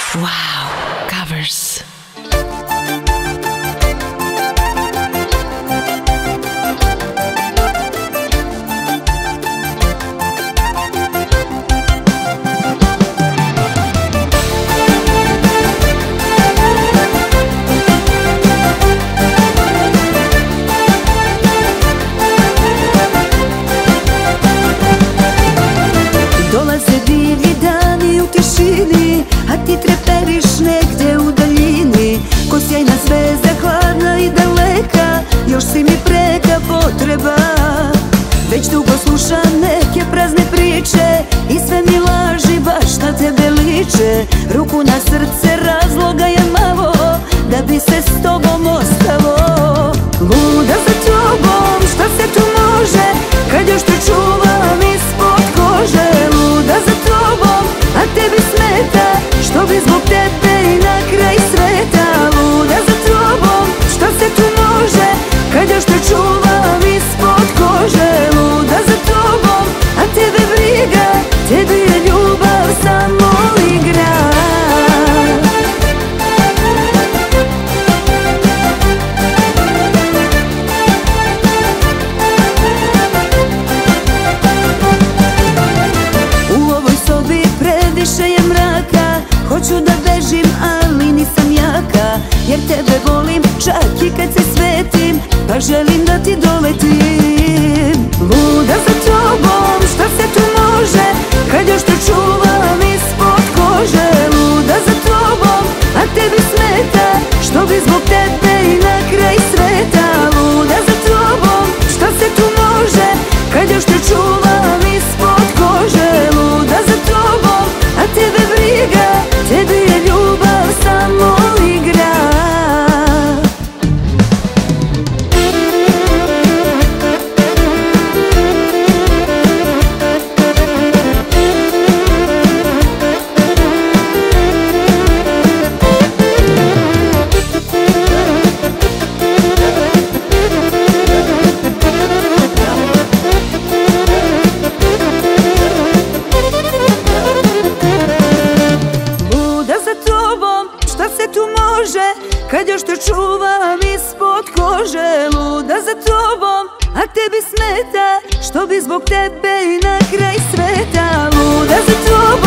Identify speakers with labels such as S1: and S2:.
S1: Wow, covers.
S2: Dolaze divlji dani u tišini, a ti treperiš negdje u daljini. Ko sjajna zvezda, hladna i daleka, još si mi preka potreba. Već dugo slušam neke prazne priče i sve mi laži baš na tebe liče. Ruku na srce, razloga je malo da bi se s tobom ostalo. Luda za tobom, šta se tu može, kad još te čuvam ispod kože. Luda za tobom, a tebi smeta, što bi zbog tebe i na kraj sveta. Luda za tobom, šta se tu može, kad još te čuvam ispod kože. Luda za tobom, a tebe briga, tebi je ljubav samo igra. Previše je mraka, hoću da bežim, ali nisam jaka. Jer tebe volim čak i kad se svetim, pa želim da ti doletim. Luda za tobom, šta se tu može, kad još te čuvam ispod kože. Luda za tobom, a tebi smeta, što bi zbog tebe i na kraj sveta. Luda za tobom, šta se tu može, kad još te čuvam ispod kože. Luda za tobom, a tebe briga, tebi je ljubav samo igra. Kad još te čuvam ispod kože. Luda za tobom, a tebi smeta, što bi zbog tebe i na kraj sveta. Luda za tobom.